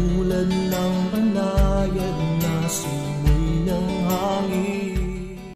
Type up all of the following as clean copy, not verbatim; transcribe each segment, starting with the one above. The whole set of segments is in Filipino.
Tulad ng banayad na simoy ng hangin.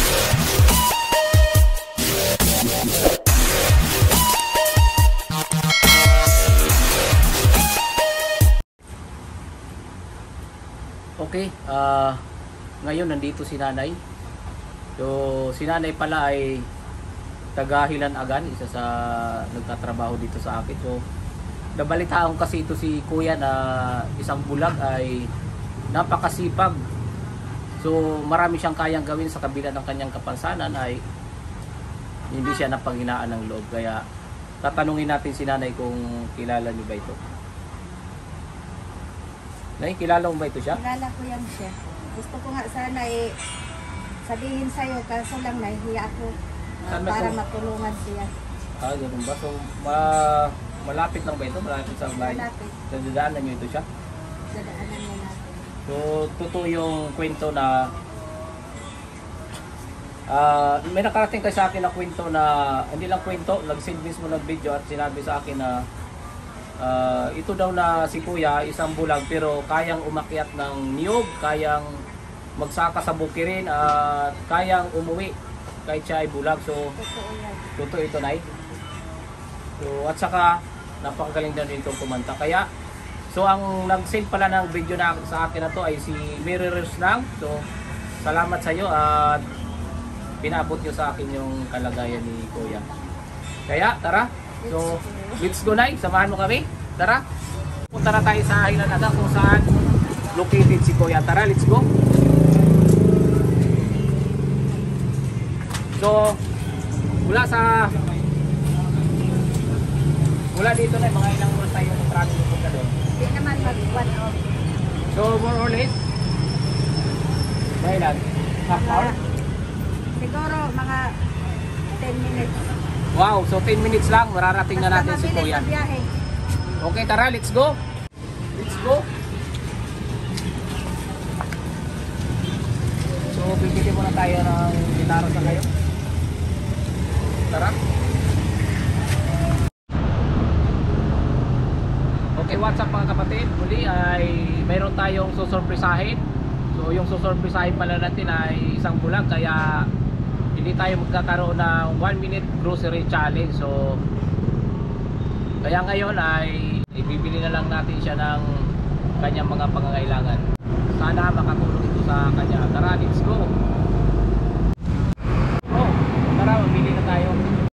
Okay, ngayon nandito si nanay. So si nanay pala ay taga Hilan-Agan, isa sa nagtatrabaho dito sa akin. So nabalitaan kasi ito si kuya na isang bulag ay napakasipag. So marami siyang kayang gawin sa kabila ng kanyang kapansanan, ay hindi siya napanghinaan ng loob. Kaya tatanungin natin si nanay kung kilala niyo ba ito. Nay, kilala mo ba ito siya? Kilala ko yan siya. Gusto ko nga sana sabihin sa'yo, kaso lang nahihiya ako para matulungan siya. Ganun ba? So, malapit lang ba ito? Malapit sa bahay? Malapit. So, dadaanan niyo ito siya? Dadaanan niya natin. So, totoo yung kwento na may nakarating kasi sa akin na kwento na, hindi lang kwento, nag-send mismo ng video at sinabi sa akin na ito daw na si kuya, isang bulag pero kayang umakyat ng niyog, kayang magsaka sa bukirin at kayang umuwi kahit siya ay bulag. So, Totoo yan. totoo ito, Nay. So, at saka napakagaling daw nito kumanta. Kaya, so ang nag-send pala ng video na sa akin na to ay si Mirrors lang. So, salamat sa iyo at pinabot niyo sa akin yung kalagayan ni kuya. Kaya, tara. So, let's go, Nay. Samahan mo kami. Tara. Punta na tayo sa Hilan-Agan kung saan located si kuya. Tara, let's go. So, mula dito na mga ilang oras tayo ng travel pupunta doon. Hindi naman mag-1 hour. So, more or less, ilan? Half hour? Siguro mga 10 minutes. Wow, so 10 minutes lang, mararating na natin si kuya. Basta biyahe. Okay, tara, let's go. Let's go. So, bibili muna tayo ng gitara sa kayo. Tara. Okay, what's up mga kapatid? Muli ay mayroon tayong susurprisahin. So, yung susurprisahin pala natin ay isang bulag, kaya hindi tayo magkakaroon ng 1 minute grocery challenge. So, kaya ngayon ay ibibili na lang natin siya ng kanyang mga pangangailangan. Sana makatulong ito sa kanya. Tara, let's go. Oh, tara, mamili na tayo.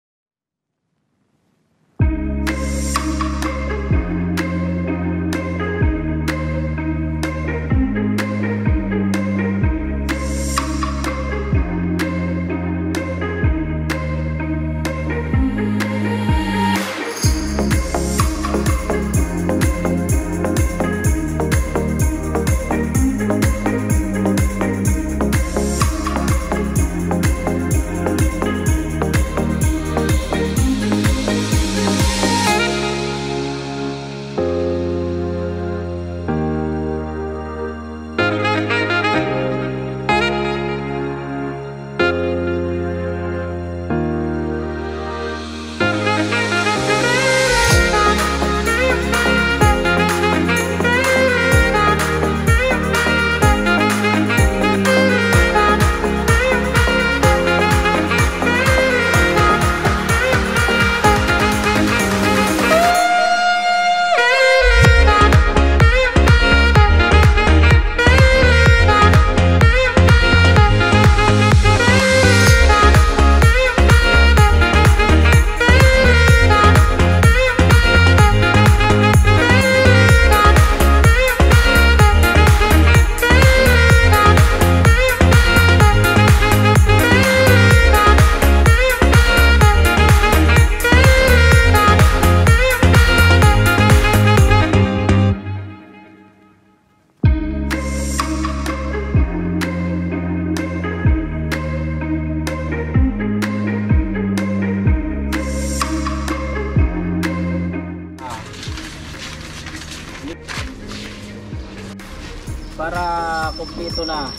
Para kumpleto na.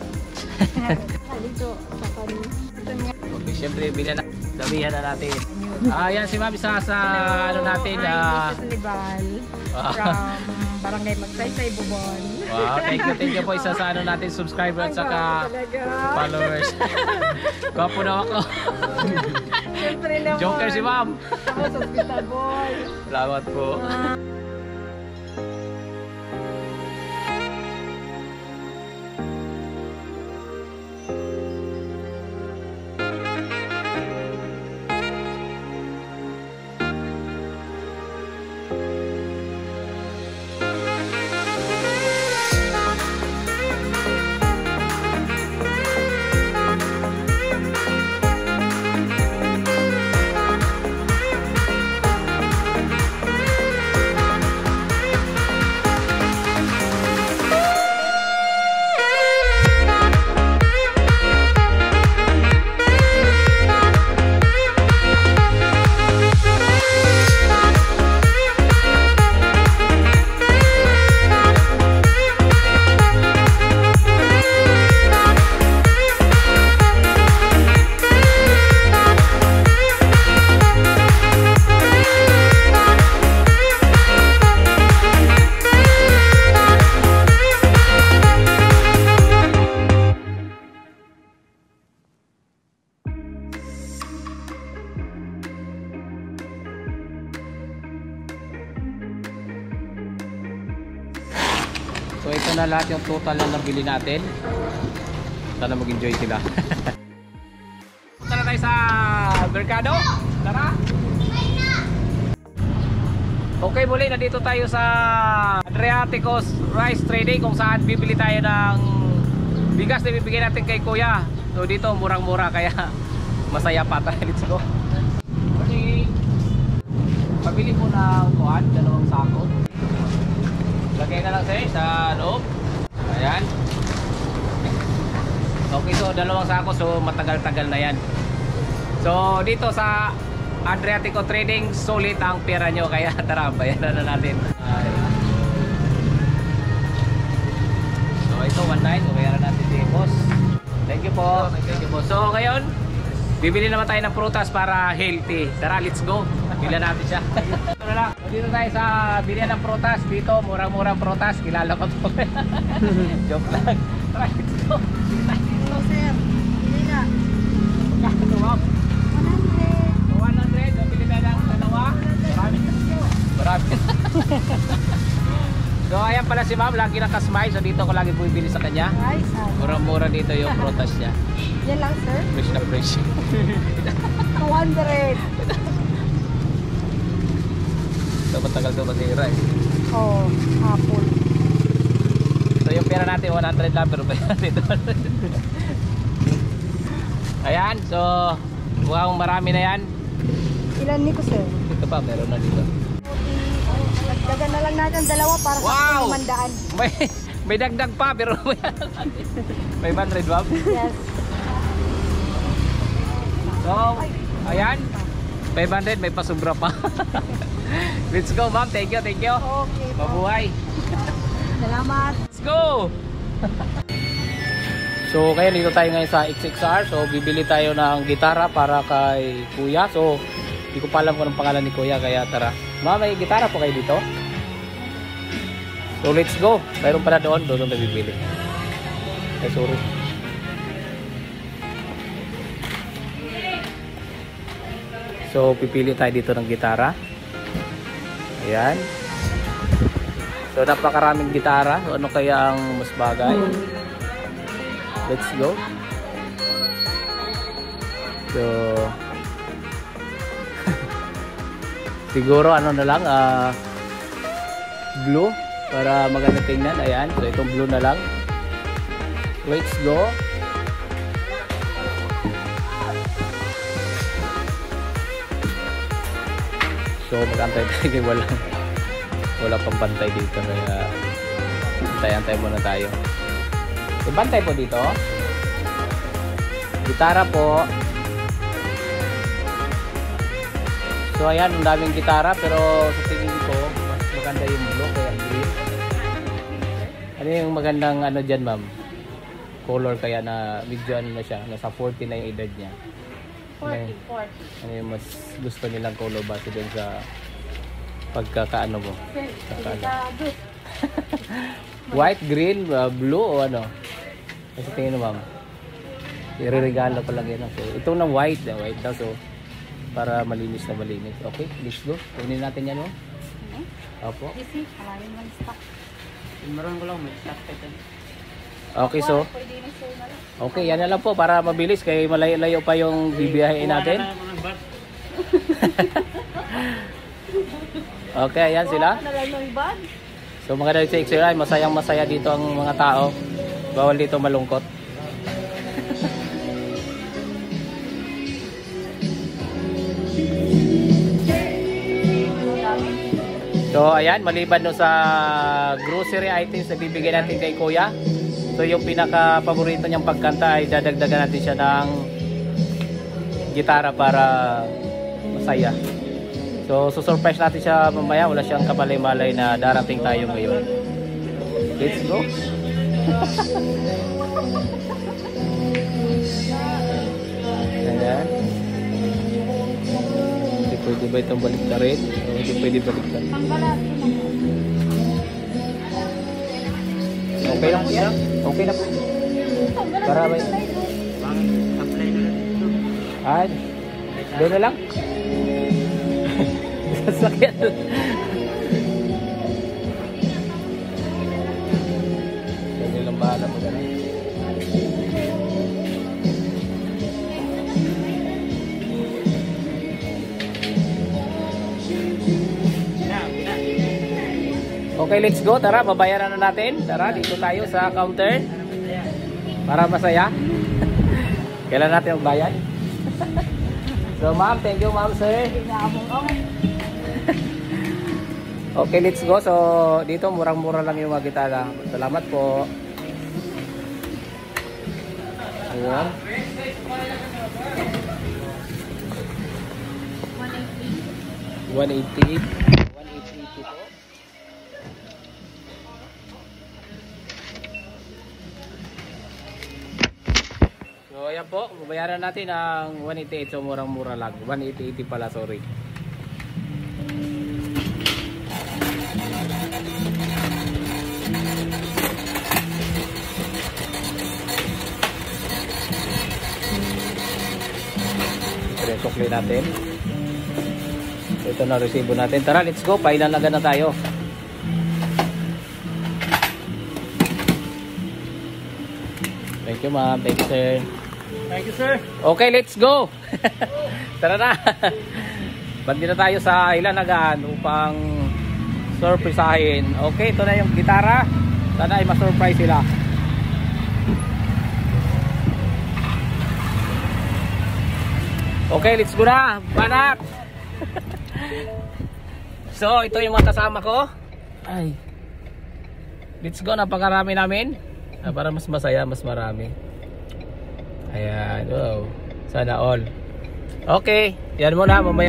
Dito sa kanya. Okay, syempre sabihan na natin. Yan si Ma'am isa sa ano natin. I'm Mrs. Liban from Barangay Magsaysay, Bubon. Wow, thank you po isa sa ano natin subscriber at saka followers. Gwapo na ako. Siyempre naman. Joker si Ma'am. Ako sa hospital boy. Salamat po. So ito na lahat yung total na nabili natin. Sana mag-enjoy sila. Punta na tayo sa merkado. Tara! Okay, muli nandito tayo sa Adriaticos Rice Trading kung saan bibili tayo ng bigas na bibigyan natin kay Kuya. So dito murang-mura kaya masaya pa tayo. Let's go. Okay. Pabili po ng kuhan, 2 sako. Lagay na lang sa loob. Ayan. Okay, so 2 sako, so matagal-tagal na yan. So dito sa Adriatico Trading, solid ang pera nyo, kaya tara, bayaran na natin. So ito 1.9, so bayaran natin si boss. Thank you po. Thank you po. So ngayon, bibili naman tayo ng prutas para healthy. Tara, let's go. Bila natin siya. Ito na lang. Dito tayo sa bilihan ng prutas. Dito, murang-murang prutas. Kilala ko to. Joke lang. Tara, let's go. Hello sir, hindi nga. Magkano, ma'am? 100. 100. So, bili tayo ng dalawa. Marami. Marami. So, ayan pala si ma'am. Lagi nakasmile. So, dito ko lagi bumibili sa kanya. Rice, Murang-mura dito yung prutas niya. yan lang sir. Fresh na fresh. 200. So, matagal to masira eh. Oh, apple. So yung pera natin 100 lang pero pera dito. Ayan, so mukhang marami na yan. Ilan nito sir? Dito pa, meron na dito. Nagdagan na lang natin 2 para Wow! sa 500. May dagdag pa pero may 500 ma'am. Yes. So, ayan. 500, may pasubra pa. Let's go ma'am, thank you, thank you. Okay po. Mabuhay. Salamat. Let's go! So kaya dito tayo ngayon sa XXR. So bibili tayo ng gitara para kay Kuya. So hindi ko pa alam kung anong pangalan ni Kuya, kaya tara. Ma'am, may gitara po kayo dito? So let's go. Mayroon pala doon na bibili. Ay sorry. So pipili tayo dito ng gitara. Ayan. So napakaraming gitara. So ano kaya ang mas bagay? Let's go. So siguro ano na lang, blue para maganda tingnan. Ayan. So itong blue na lang. Let's go. So mag-antay tayo, wala pang bantay dito, kaya antay-antay muna tayo. So, bantay po dito. Gitara po. So ayan, ang daming gitara pero sa tingin ko mas maganda yung blue kaya green. Ano yung magandang ano dyan ma'am? Color kaya na medyo ano na siya, nasa 40 na yung edad niya. 40, 40. Ano yung mas gusto nilang color base dun sa pagkakaano mo? Delikado. White, green, blue o ano? Kasi tingin mo ma'am. Ireregalo ko lang yan. So, ito ng white daw. So, para malinis na malinis. Okay, let's go. Kunin natin yan mo. Opo. Kasi, maraming man stock. Meron ko lang, may stock ito. Okay, so. Pwede na sir na lang. Okay, yan na lang po para mabilis. Kaya malayo-layo pa yung bibiyahin natin. Okay, ayan sila. Ano lang yung bag? So mga Direct Sir, ay masayang masaya dito ang mga tao. Bawal dito malungkot. So ayan, maliban no sa grocery items na bibigyan natin kay Kuya. So yung pinaka paborito niyang pagkanta ay dadagdagan natin siya ng gitara para masaya. So surprise natin siya mamaya, wala siyang kamalay-malay na darating tayo ngayon. Let's go. Ayan. Hindi pwede ba itong baliktarin? Hindi pwede baliktarin. Pangbalat. Okay lang po yan. Okay na po. Para ba yun? Apply na lang dito. Ay, doon na lang. Sasakyan. Kaya lang bahala mo na lang. Okay, let's go. Tara, babayaran na natin. Tara, dito tayo sa counter. Para masaya. Kailan natin magbayad? So, ma'am, thank you, ma'am, sir. Okay, let's go. So, dito murang-mura lang yung mga gitara. Salamat po. Ayan. 188. 188 po. So, ayan po. Babayaran natin ang 188. So, murang-mura lang. 180 pala, sorry. Sukli natin. Ito na resibo natin. Tara, let's go. Pailalagan na tayo. Thank you, ma'am. Thank you, sir. Thank you, sir. Okay, let's go. Tara na. Bandi na tayo sa Ilanagan upang surprisahin. Okay, ito na yung gitara. Sana ay ma-surprise sila. Okay, let's go na. Banak. So, ito yung mga kasama ko. Ay. Let's go. Napakarami namin. Para mas masaya, mas marami. Ayan. Wow. Sana all. Okay. Yan muna. Mamaya.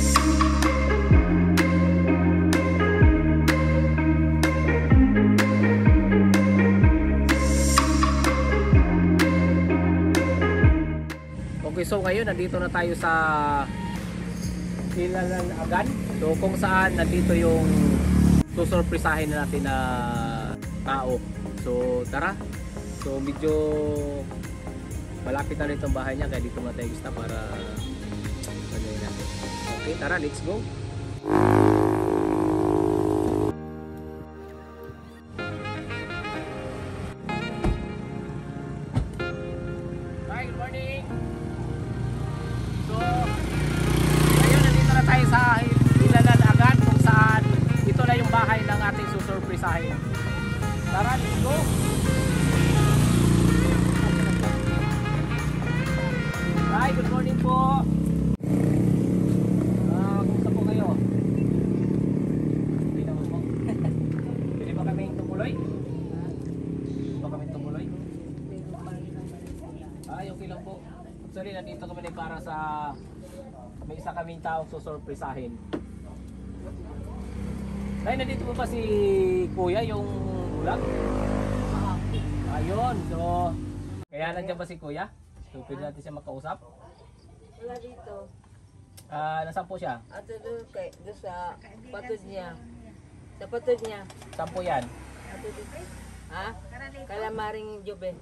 Okay, so ngayon nandito na tayo sa Ilanagan. So kung saan nandito yung susurprisahin na natin na tao. So tara. So medyo malapit na rin itong bahay niya, kaya dito muna tayo gusto para pagawin natin. Okay, tara, let's go. Hi, good morning. So, ngayon nandito na tayo sa Ilanagan kung saan ito na yung bahay ng ating susurprisahin. Tara, let's go. Hi, good morning po. Kumusta po kayo? Hindi naman po. Pwede ba kami tumuloy? Pwede ba kami tumuloy? Ay, okay lang po. Actually, nandito kami para sa may isa kaming taong susurprisahin. Ay, nandito po ba si Kuya yung vlog? Ayun, so kaya nandiyan ba si Kuya? So pwede natin siya makausap? Wala dito. Nasaan po siya? Ato doon sa patod niya. Sa patod niya. Saan po yan? Ato doon. Ha? Kalamaring Jobe.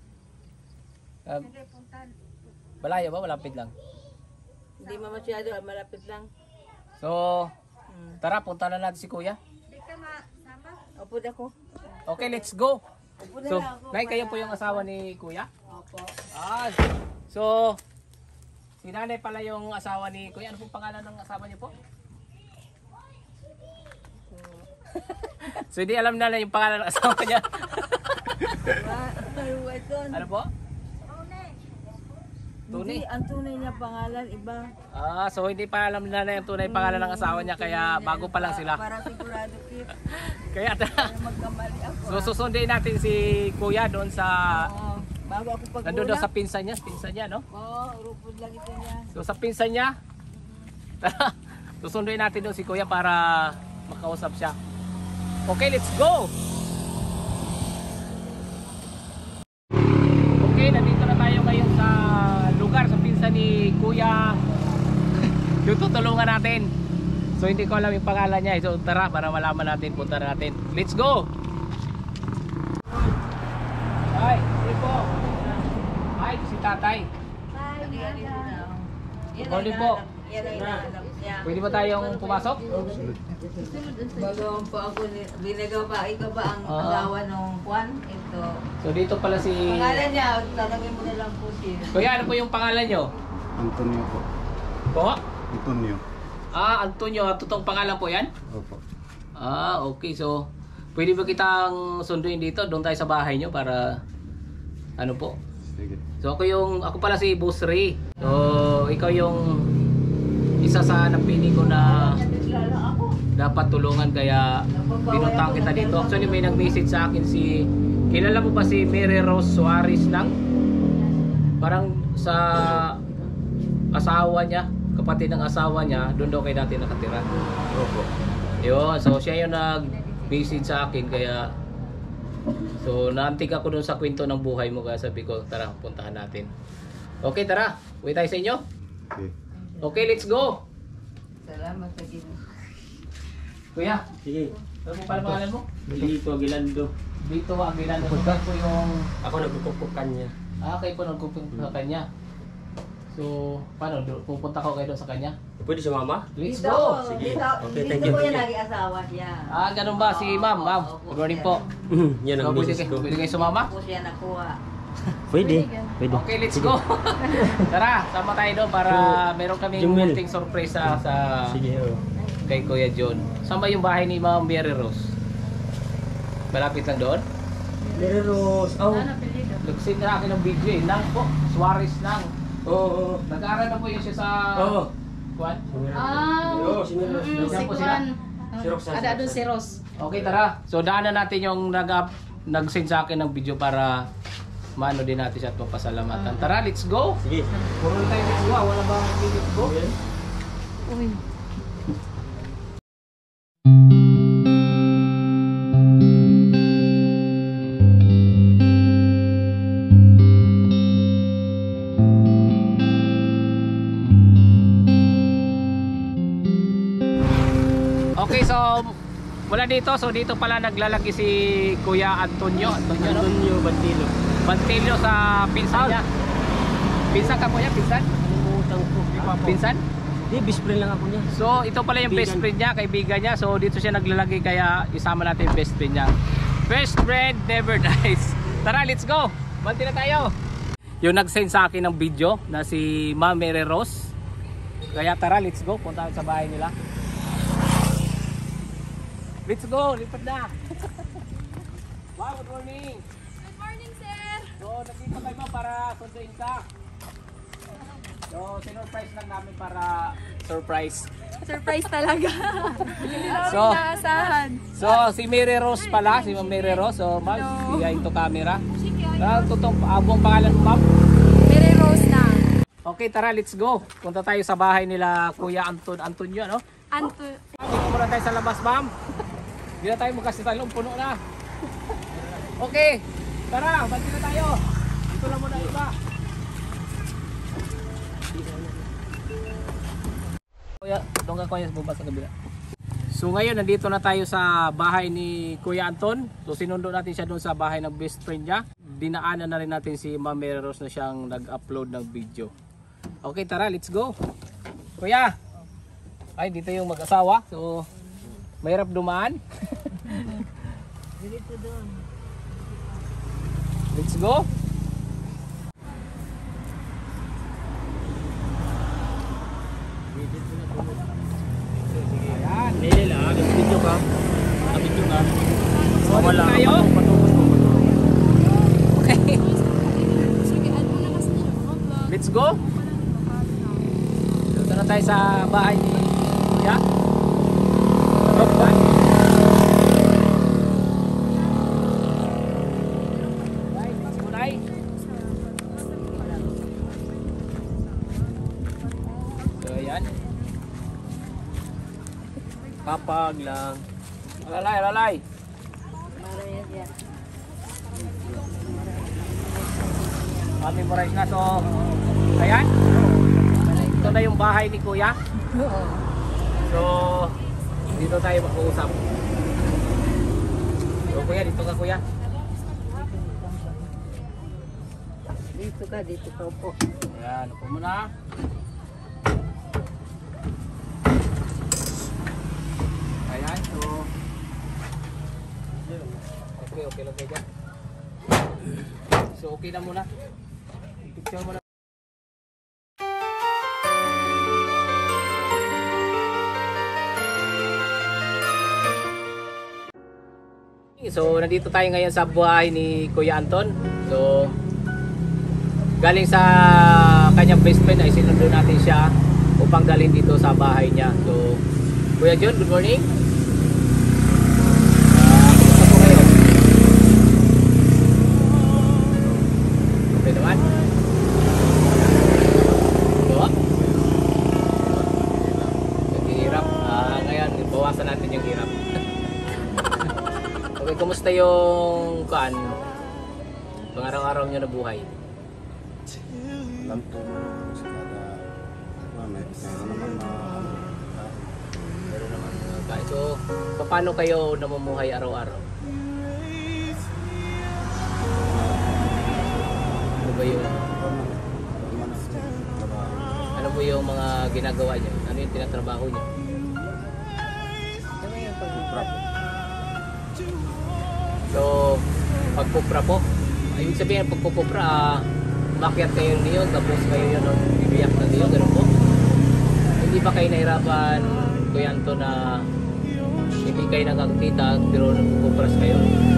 Malayo ba? Malapit lang. Hindi mo masyado, malapit lang. So, tara, punta na natin si Kuya. Upod ako. Okay, let's go. Upod So, na ako. Nay, kayo po yung asawa ni Kuya? Opo. So, si Nanay pala yung asawa ni Kuya. Ano pong pangalan ng asawa niyo po? So, hindi alam na yung pangalan ng asawa niya. Ano po? Hindi, Tuni. ang tunay niya pangalan, iba. So hindi pa alam na yung tunay pangalan ng asawa niya kaya bago pa lang sila. Para sigurado kit. Kaya Magkamali ako. so susundin natin si Kuya doon sa Oo. Bago ako pag nandun daw sa pinsan niya, no? Oo, rupod lang ito niya. So sa pinsan niya, susunduin natin doon si Kuya para makausap siya. Okay, let's go! Okay, nandito na tayo ngayon sa lugar sa pinsan ni Kuya. Yung tutulungan natin. So hindi ko alam yung pangalan niya. So tara para malaman natin, punta natin. Let's go! Ay, hindi po. Ay, si tatay. Yan Morning po. Yan ang hinahanap niya. Pwede ba tayong pumasok? Bago pa ako, binagaw pa, ikaw ba ang asawa ng Juan? Ito. So dito pala si... Pangalan niya, tanongin mo na lang po siya. Kuya, ano po yung pangalan nyo? Antonio po. Po? Antonio. Antonio. Totoong pangalan po yan? Opo. Okay. So, pwede ba kitang sunduin dito? Doon tayo sa bahay nyo para... Ano po? Sige. So, ako pala si Boss Ray. So, ikaw yung isa sa napili ko na dapat tulungan kaya pinuntahan kita dito. Actually, may nag-message sa akin si... Kilala mo ba si Mary Rose Suarez nang? Parang sa asawa niya, kapatid ng asawa niya, doon daw kayo dati nakatira. Opo. Yun, so siya yung nag-message sa akin kaya so naantig ako doon sa kwento ng buhay mo kaya sabi ko tara puntahan natin. Okay, tara, uwi tayo sa inyo. Okay. Okay, let's go. Salamat sa Ginoo. Kuya, Sige. ano po pala pangalan mo? Dito, Gilando. Dito Aguilan. So po yung Ako nagkukupukan niya. kayo po nagpupunta sa kanya. So, paano? Pupunta ko kayo doon sa kanya? Pwede si mama? Let's Dito, go! Sige. Dito, Okay, thank dito you. ko yan lagi asawa siya. Ganun ba si ma'am? Ma'am, good morning po. Yan ang So, pwede, misis ko. pwede kayo sumama? Ako siya nakuha. Pwede. Pwede. Okay, let's go. Tara, sama tayo doon para meron kaming Jumel. munting surprise sa Sige, oh. kay Kuya John. Saan ba yung bahay ni Ma'am Mary Rose? Malapit lang doon? Mary Rose. Oh. Nag-send na akin ng video eh. Nang po, Suarez Nang. Oo. Nag-aaral na po yun siya sa... Oo. Kuwan? Oo, si Mary Rose. Saan po sila? Si Roxanne. Ada doon si Ros. Okay, tara. So, daanan natin yung nag-send sa akin ng video para maano din natin siya at papasalamatan. Tara, let's go! Sige. Puro na tayo let's go. Wala ba let's go? Uy. Okay, so mula dito, so dito pala naglalagi si Kuya Antonio. Antonio, no? Antonio Bantilo. Bantilyo sa pinsan niya. Pinsan ka po niya? Pinsan? Utang ko. Pinsan? Di, best friend lang ako niya. So ito pala yung best friend niya, kaibigan niya. So dito siya naglalagay kaya isama natin yung best friend niya. Best friend never dies. Tara, let's go! Banti na tayo! Yung nag-send sa akin ng video na si Ma'am Mary Rose. Kaya tara, let's go. Punta sa bahay nila. Let's go! Lipat na! Wow, good morning! Good morning, sir. So, nandito kayo ba para sunduin ka? So, sinurprise lang namin para surprise. Surprise talaga. Hindi namin So- inaasahan. So, si Mary Rose pala, si Ma'am Mary Rose. So, ma'am, Hello. bigay ito camera. Totoong abong pangalan mo, ma'am? Mary Rose na. Okay, tara, let's go. Punta tayo sa bahay nila Kuya Antonio, ano? Anto. Dito muna tayo sa labas, ma'am. Hindi na tayo magkasitalong, puno na. Okay, tara, banti na tayo. Dito lang muna iba. Kuya, doon ka kuya, bumaba sa kabila. So ngayon, nandito na tayo sa bahay ni Kuya Anton. So sinundo natin siya doon sa bahay ng best friend niya. Dinaanan na rin natin si Ma'am Mary Rose na siyang nag-upload ng video. Okay, tara, let's go. Kuya! Ay, dito yung mag-asawa. So, mahirap dumaan. Dito doon. Let's go. Ayan. Nila lang, video ka. Video ka. Wala tayo. Okay. Sige, ano na kasi nila vlog. Let's go. Dito na tayo sa bahay ni Kuya. Okay. Right, mas mulay. So, ayan. Kapag lang. Alalay, alalay. Memorize na. So, ayan. Ito na yung bahay ni Kuya. So, dito tayo mag-uusap. So, Kuya, dito ka, Kuya. Dito ka po. Ayan, upo muna. Ayan, so okay lang kayo dyan. So, okay na muna. Picture muna. So, nandito tayo ngayon sa buhay ni Kuya Anton. So, galing sa kanyang best friend ay sinundo natin siya upang dalhin dito sa bahay niya. So, Kuya John, good morning. Kumusta po kayo? Okay naman? So, naghihirap. Ngayon, bawasan natin yung hirap. Okay, kumusta yung pang-araw-araw nyo na buhay? Alam po sa kada meron naman Meron naman kain. So, paano kayo namumuhay araw-araw? Ano ba yung mga ginagawa nyo? Ano yung tinatrabaho nyo? So, pagpupra po. Ibig sabihin, pagpupra, makyat kayo niyo, tapos kayo yun, bibiyak na niyo, gano'n po. Hindi ba kayo nahirapan, Kuya Anton, na hindi kayo nakakita, pero nagpupras kayo?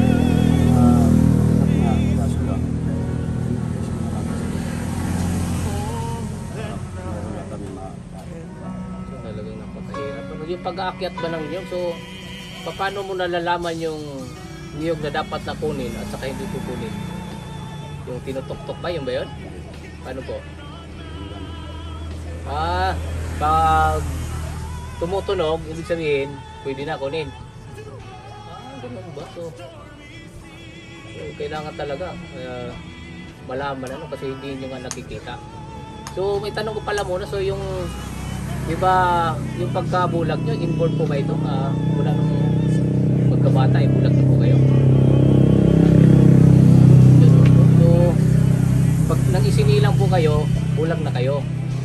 So, talagang napakahirap. Yung pag-aakyat ba ng niyog, so, paano mo nalalaman yung niyog na dapat na kunin at saka hindi kukunin? Yung tinutok-tok ba? Yung ba yun? Paano po? Pag tumutunog, ibig sabihin, pwede na kunin. Ganun ba? So, kailangan talaga malaman ano kasi hindi nyo nga nakikita. So, may tanong ko pala muna. So, yung iba, yung pagkabulag nyo, inborn po ba ito? Mula nung pagkabata, bulag na po kayo. So, pag nang isinilang po kayo, bulag na kayo.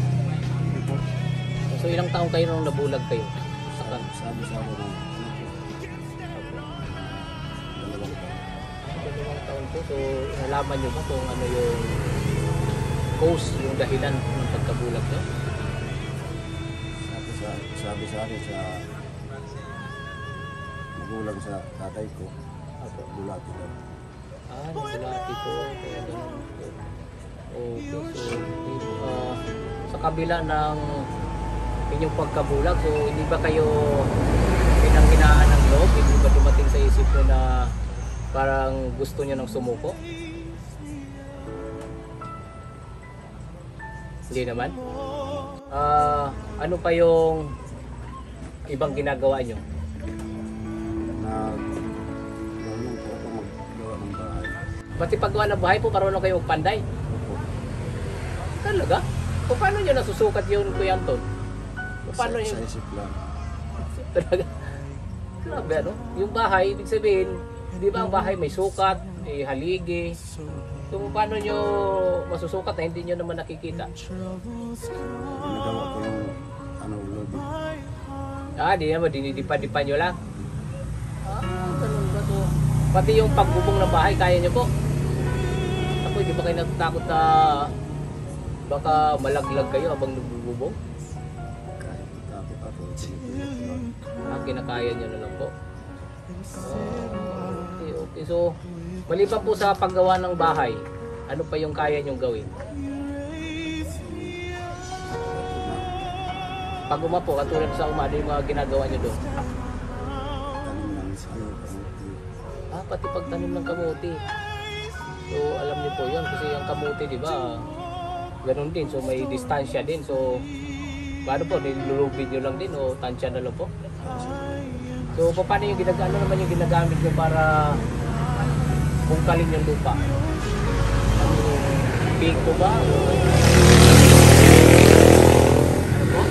So, ilang taong kayo nung nabulag kayo? Sabi sa ako ng Dalawang taon po. So, nalaman nyo ba kung ano yung cause, yung dahilan ng pagkabulag nyo? sabi sa akin sa magulang sa tatay ko. Bulati daw. Nabulati po. Kaya ganun po. Okay, so sa kabila ng inyong pagkabulag, so hindi ba kayo pinanghinaan ng loob? Hindi ba dumating sa isip nyo na parang gusto nyo nang sumuko? Hindi naman? Ano pa yung ibang ginagawa nyo? Marunong po ako maggawa ng bahay. Pati paggawa ng bahay po, marunong kayo magpanday? Opo. Talaga? O paano nyo nasusukat yun, Kuya Anton? Paano sa, yun? sa isip lang. Talaga. Grabe ano? Yung bahay, ibig sabihin, di ba ang bahay may sukat, may haligi. So paano nyo masusukat na hindi nyo naman nakikita? Ginagawa ko yung ano, lobby. Di naman, dinidipa-dipa nyo lang. Ganun ba to? Pati yung pagbubong ng bahay, kaya nyo po? Ako, hindi ba kayo natatakot na baka malaglag kayo habang nagbububong? Kahit takot ako, sinipilit ko lang. Kinakaya nyo na lang po. Okay. So, maliban po sa paggawa ng bahay, ano pa yung kaya nyong gawin? Pag uma po, katulad sa uma, ano yung mga ginagawa nyo doon? Tanim ng ano, kamuti. Pati pagtanim ng kamuti. So, alam niyo po yun, kasi ang kamuti, di ba, ganun din. So, may distansya din. So, paano po, nilulubid nyo lang din o tansya na lang po? So, paano yung ano naman yung ginagamit nyo para bungkalin yung lupa? Ano, piko ba? Ano po?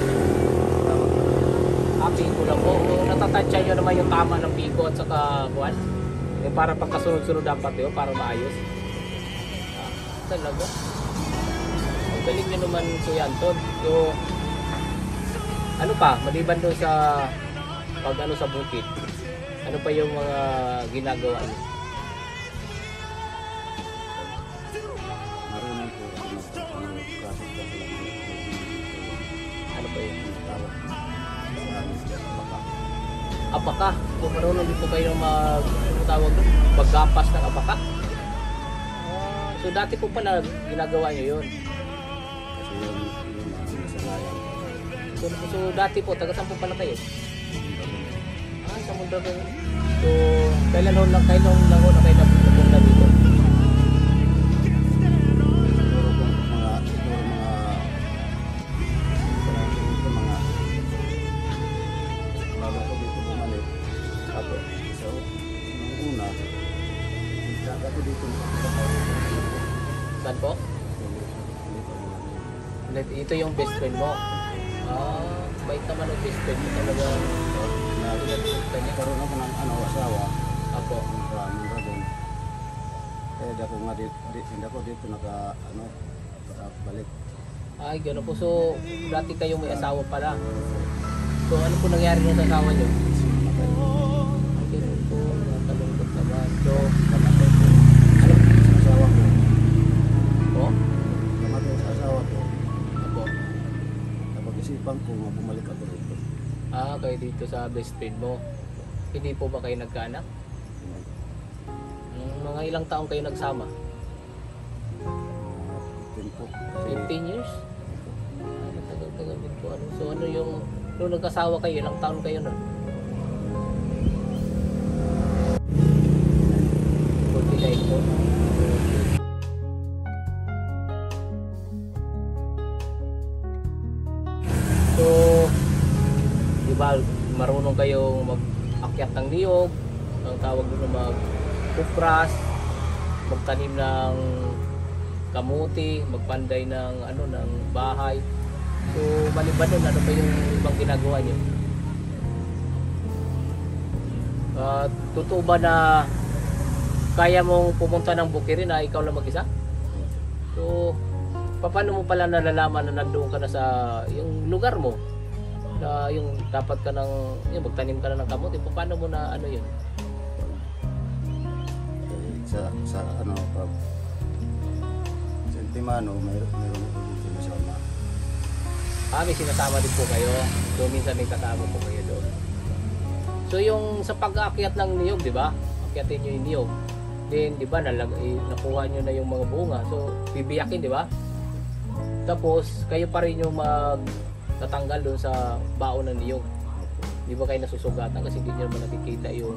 Piko lang po. So, natatansya nyo naman yung tama ng piko at saka buwan? Yung para pagkasunod-sunod dapat yun, para maayos. Talaga. Ang galing nyo naman, Kuya Anton. So, ano pa, maliban doon sa pag ano sa bukid, ano pa yung mga ginagawa niyo? Marunong po ako kasi Ano pa yun? tawag sa amin, baka. Apaka. Kung marunong din po kayo tawag doon, maggapas ng apaka. So dati po pala ginagawa niyo yun. Kasi yung nasanayan. So dati po, taga saan po pala kayo? Sa Mondragon. So kailan lang kayo na kayo napunta dito? Bago ko dito bumalik, ako, so, nung una, ako dito, Saan po? Ito yung best friend mo. Bait naman ang best friend mo talaga. nagkaroon ako ng ano, asawa, Apo. sa Mondragon. Kaya hindi ako dito nakabalik. Ay, gano'n po. So, dati kayo may asawa pala. So, ano po nangyari nung sa asawa nyo? Ay, gano'n po. Nakalungkot naman. So, Kamatay ko ano? sa asawa ko. Po? Kamatay sa asawa ko. Apo. Napag-isipan ko nga bumalik ako rito. Kayo dito sa best friend mo. Hindi po ba kayo nagkaanak? Mga ilang taong kayo nagsama? Tempo. 15 years? Matagal-tagal din po. So, ano yung... Nung nagkasawa kayo, ilang taon kayo nun? 49 po. So, di ba, marunong kayong mag-akyat ng niyog, ang tawag doon mag-kupras, magtanim ng kamuti, magpanday ng ano ng bahay. So, maliban doon, ano pa yung ibang ginagawa niyo? Totoo ba na kaya mong pumunta ng Bukirin na ikaw lang mag-isa? So, paano mo pala nalalaman na nandoon ka na sa yung lugar mo? Na yung dapat ka ng yung magtanim ka na ng kamote, paano mo na ano yun? Sa ano, pag sa Intimano, mayroon ako dito nasama. May sinasama din po kayo. So, minsan may kasama po kayo doon. So, yung sa pag-aakyat ng niyog, di ba? Akyatin nyo yung niyog. Then, di ba, nakuha nyo na yung mga bunga. So, bibiyakin, di ba? Tapos, kayo pa rin yung tatanggal doon sa baon ng niyog. Di ba kayo nasusugatan kasi hindi nyo naman nakikita yung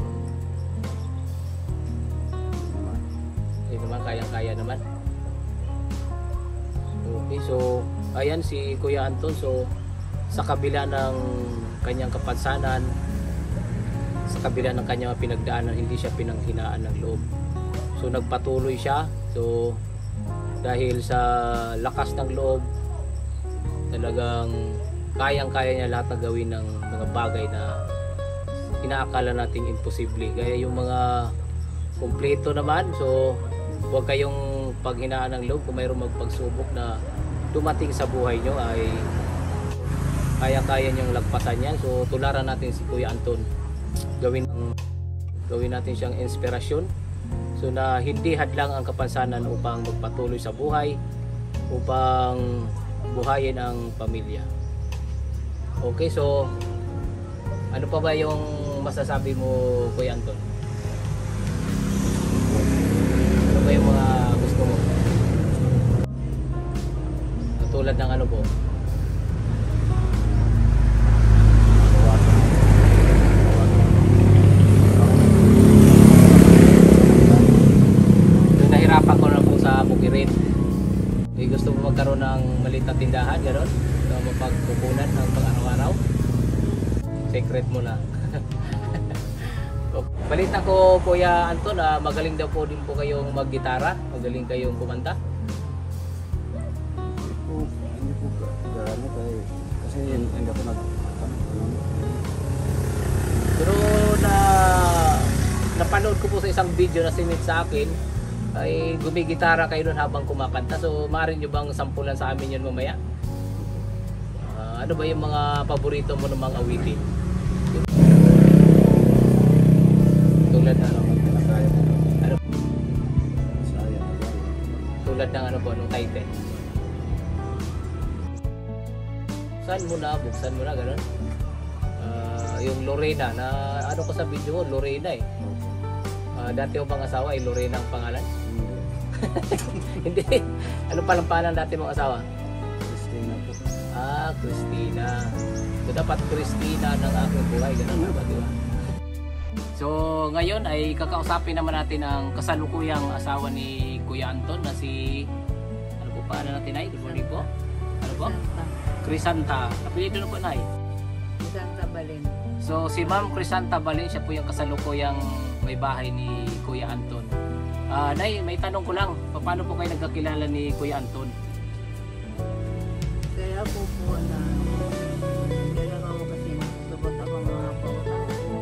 yun naman, kayang-kaya naman. Okay, so ayan si Kuya Anton. So sa kabila ng kanyang kapansanan, sa kabila ng kanyang pinagdaanan, hindi siya pinanghinaan ng loob. So nagpatuloy siya. So dahil sa lakas ng loob, talagang kayang-kaya niya lahat na gawin ng mga bagay na inaakala nating imposible. Gaya yung mga kumpleto naman. So huwag kayong paghinaan ng loob kung mayroong magpagsubok na dumating sa buhay nyo ay kaya-kaya niyong lagpasan yan. So tularan natin si Kuya Anton. Gawin natin siyang inspirasyon. So na hindi hadlang ang kapansanan upang magpatuloy sa buhay, upang buhayin ang pamilya. Okay, so ano pa ba yung masasabi mo, Kuya Anton? Ano ba yung mga gusto mo? Tulad ng ano po? Nahirapan ko na po sa bukirin. Gusto mo magkaroon ng maliit na tindahan, gano'n? Na mapagkukunan ng pang-araw-araw? Secret mo na. Balita ko, Kuya Anton, magaling daw po din po kayong mag-gitara, magaling kayong kumanta. Hindi po gaano kasi hindi ako Pero napanood ko po sa isang video na sinit sa akin, ay gumigitara kayo doon habang kumakanta. So maaari nyo bang sampulan sa amin yun mamaya? Ano ba yung mga paborito mo ng mga awitin? Tulad na ano? Tulad ng ano po, nung title? Buksan mo na, gano'n? Yung Lorena, na ano ko sa video mo, Lorena eh. Dati yung pang asawa ay Lorena ang pangalan? Hindi. Ano palang pangalan dati mong asawa? Christina po. Christina. So dapat Christina ng aking buhay. Ganun ba, di ba? So ngayon ay kakausapin naman natin ang kasalukuyang asawa ni Kuya Anton na si... Ano po paano natin ay? Good morning po. Ano po? Crisanta. Apelido na po na ay? Crisanta Balin. So si Ma'am Crisanta Balin, siya po yung kasalukuyang may bahay ni Kuya Anton. Nay, may tanong ko lang, paano po kayo nagkakilala ni Kuya Anton? Kaya po na kailangan ako kasi nagsubot ako mga pautan ko.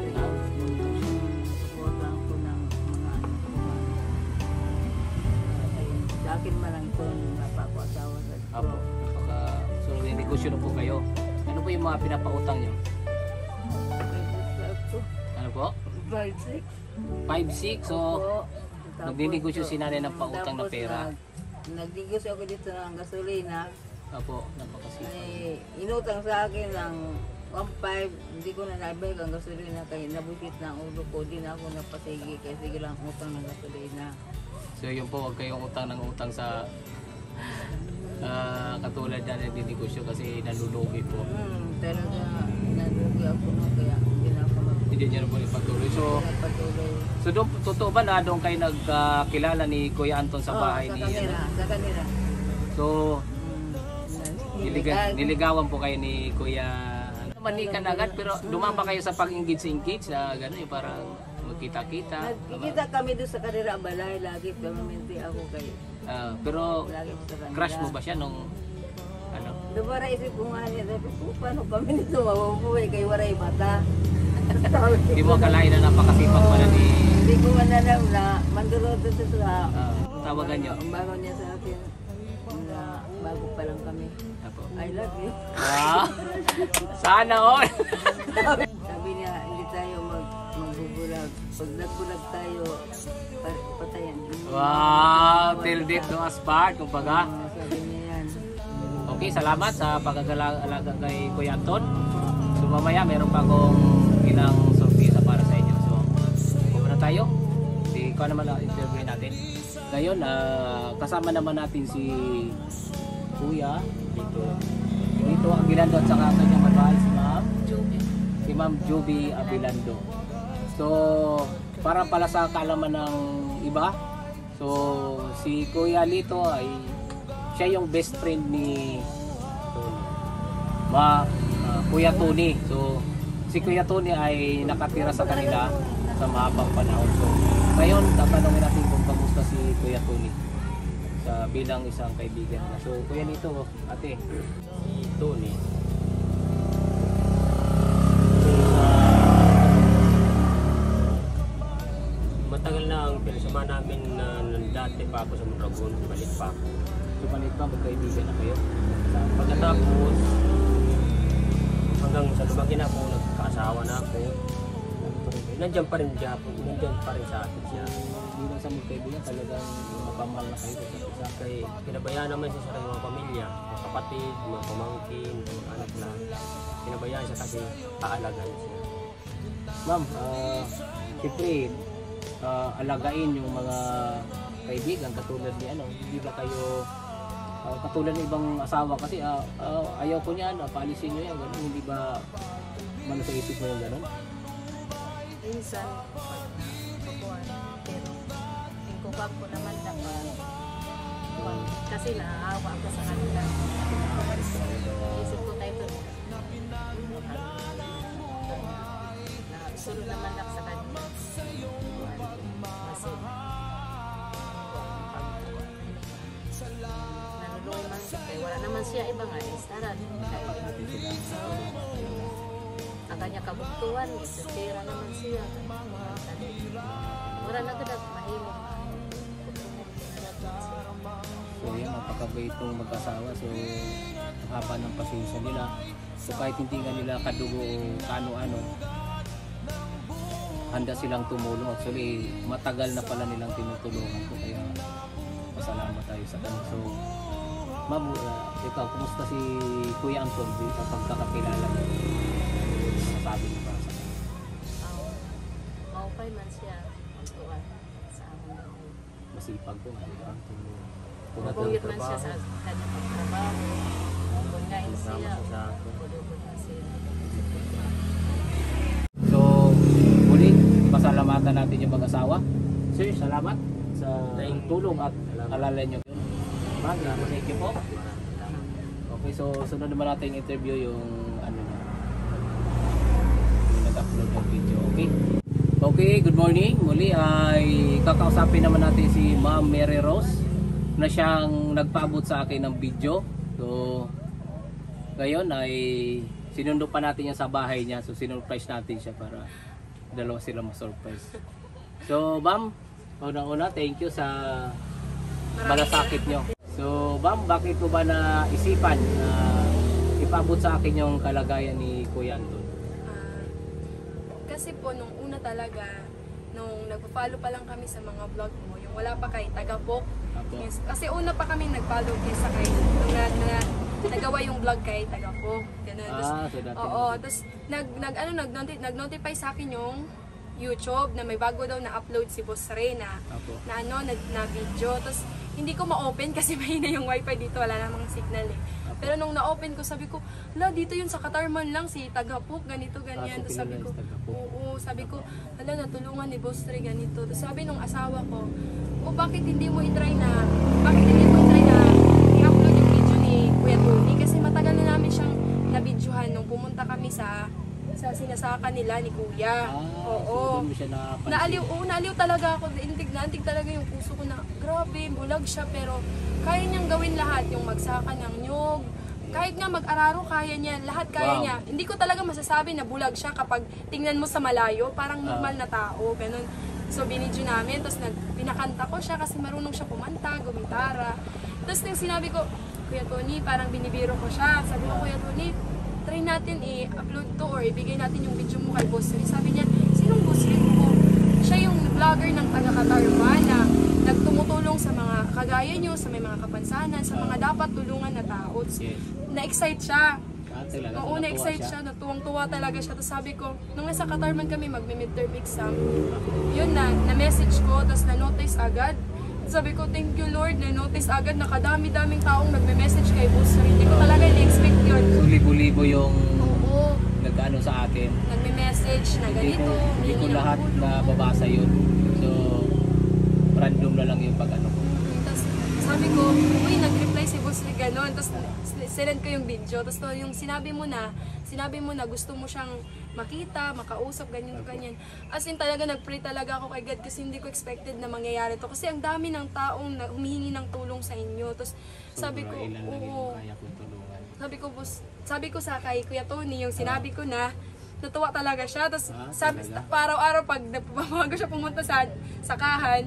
Susubotan ko ng mga ayun, sa akin man lang ito napapasawa sa ito. Apo, so may negosyo na po kayo. Ano po yung mga pinapautang nyo? Ano po? 5-6. 5-6, so nagdinegosyo si nanay ng pautang na pera. Nagdinegosyo ako dito ng gasolina. Apo, napakasipag. Ay, inutang sa akin ng 1.5, hindi ko na naibig ang gasolina kaya nabusit na ang ulo ko, di na ako napasigi kaya sige lang utang ng gasolina. So yun po, huwag kayong utang ng utang sa katulad na nagdinegosyo kasi nalulugi po. Talaga nalugi ako no, kaya hindi na ako Hindi niya na po ipagtuloy. patuloy. So doon, totoo ba na doon kayo nagkilala ni Kuya Anton sa bahay ni... Sa kanila. So, niligawan po kayo ni Kuya... Manikan agad, pero dumamba kayo sa pag-engage na gano'n, yung parang magkita-kita. Nagkikita kami doon sa kanila balay lagi, permanente ako kayo. Pero Lagi ko sa kanila. crush mo ba siya nung ano? Dumara isip ko nga niya, sabi ko, paano kami nito mabubuhay kay waray mata? Hindi mo akalain na napakasipag pala ni... Hindi ko man alam na mandurot ito sa... tawagan nyo. Ang bago niya sa akin, na bago pa lang kami. Apo. I love you. Sana all! Sabi niya, hindi tayo magbubulag. Pag nagbulag tayo, patayan. Wow! Till death do us part, kumbaga. Sabi niya yan. Okay, salamat sa pag-alaga kay Kuya Anton. So mamaya meron pa akong ilang sorpresa para sa inyo. So, pumunta tayo. Ikaw naman na interviewin natin. Ngayon, kasama naman natin si Kuya dito Abilando at saka kanyang babae si Ma'am Joby Abilando. So, para pala sa kaalaman ng iba, so si Kuya Lito ay siya yung best friend ni Kuya Tony. So, si Kuya Tony ay nakatira sa kanila sa mahabang panahon. So, ngayon, tatanungin natin kung kamusta si Kuya Tony sa bilang isang kaibigan. So, Kuya Lito, ate, si Tony, pa ako sa Mondragon, balik pa ako. So palit pa, magkaibigan na kayo. Pagkatapos, hanggang sa lumaki na ako, nagkaasawa na ako. Nandiyan pa rin siya, nandiyan pa rin sa akin siya. Hindi lang sa magkaibigan, talagang mapamahal na kayo. Sa Kaya pinabayaan naman siya sa kanyang mga pamilya, mga kapatid, mga pamangkin, mga anak na. Pinabayaan siya kasi aalagaan siya. Ma'am, siyempre, alagain yung mga kaibigan katulad ni ano, hindi ba kayo katulad ng ibang asawa kasi ayaw ko niyan, paalisin niyo yan, ganun, hindi ba ano sa isip mo yung ganun? Minsan, pagkukuhan, pero ingkubag ko naman na kasi naawa ako sa kanila. Isip ko tayo ito. Sunod naman ako sa kanila. Kasi nanuloy man siya. Wala naman siya iba nga. Istaran. Ang kanya kabuktuan. Isasira naman siya. Wala na ganag mahimong. So yan, napakabay itong mag-asawa. So ang haba ng pasensya nila. So kahit hindi nga nila kadugo o kano-ano, handa silang tumulong. Actually, matagal na pala nilang tinutulungan ko. Kaya pasalamat tayo sa kanila. So, ma'am, ikaw, kumusta si Kuya Anton sa pagkakakilala niyo? Masabi niyo para sa kanila? Maupay man siya. Magtuan sa amon. Masipag ko. Buyot man siya sa kanyang pagtrabaho. Bungain siya. Budod-budod siya. So, muli, pasalamatan natin yung mag-asawa. Sir, salamat sa tulong at alala nyo. Ma'am, thank you po. Okay, so sunod naman natin interview yung ano niya. Yung nag-upload ng video, okay? Okay, good morning. Muli ay kakausapin naman natin si Ma'am Mary Rose na siyang nagpaabot sa akin ng video. So, ngayon ay sinundo pa natin yan sa bahay niya. So, sinurprise natin siya para dalawa sila ma-surprise. So, ma'am, unang-una, thank you sa malasakit nyo. So, ma'am, bakit po ba na isipan na ipaabot sa akin yung kalagayan ni Kuya Anton? Kasi po, nung una talaga, nung nagpa-follow pa lang kami sa mga vlog mo, yung wala pa kay Tagapok. Yes, kasi una pa kami nag-follow kaysa kay, nung nagawa yung vlog kay Tagapok. Ganun. So dati. Oo, tapos nag-notify sa akin yung YouTube na may bago daw na-upload si Boss Ray na video. Tapos hindi ko ma-open kasi mahina yung wifi dito, wala namang signal eh. Pero nung na-open ko, sabi ko, dito yun sa Katarman lang, si Tagapok, ganito, ganyan. Tapos sabi ko, oo, sabi ko, natulungan ni Boss Ray, ganito. Tapos sabi nung asawa ko, bakit hindi mo i-try na i-upload yung video ni Kuya Tony? Kasi matagal na namin siyang na-videohan nung pumunta kami sa sinasaka nila ni Kuya. Oo. So Naaliw talaga ako. Naantig talaga yung puso ko na grabe, bulag siya pero kaya niyang gawin lahat. Yung magsaka ng nyog, kahit nga mag-araro kaya niya, lahat kaya niya. Hindi ko talaga masasabi na bulag siya kapag tingnan mo sa malayo, parang normal na tao, ganun. So binidyo namin, tapos pinakanta ko siya kasi marunong siya kumanta, gumitara. Tapos nung sinabi ko, Kuya Tony, parang binibiro ko siya. Sabi ko, Kuya Tony, try natin i-upload to or ibigay natin yung video mo kay Boss Ray. Sabi niya, sinong Boss Ray mo? Siya yung vlogger ng taga-Katarman na nagtumutulong sa mga kagaya nyo, sa may mga kapansanan, sa mga dapat tulungan na tao. Yes. Na-excite siya. Oo, Natuwa na-excite siya. Natuwang-tuwa talaga siya. Tapos sabi ko, nung nasa Katarman kami mag-midterm exam, yun na-message ko, tapos na-notice agad. Sabi ko, thank you Lord, na-notice agad, nakadami-daming taong nagme-message kay Boss Ray. Hindi ko talaga i-expect yun. So, libo-libo yung Oo. nag-ano sa akin. Nagme-message na ganito. Hindi ko lahat nababasa yun. So, random na lang yung pag-ano ko. Tapos sabi ko, nag-reply si Boss Ray ganon. Tapos sinend ko yung video. Tapos yung sinabi mo na gusto mo siyang makita, makausap, ganyan. As in talaga, nag-pray talaga ako kay God kasi hindi ko expected na mangyayari to. Kasi ang dami ng taong humihingi ng tulong sa inyo. Tapos sabi ko, oo. Sabi ko sa kay Kuya Tony, yung sinabi ko na, natuwa talaga siya. Tapos sabi, araw-araw pag siya pumunta sa sakahan,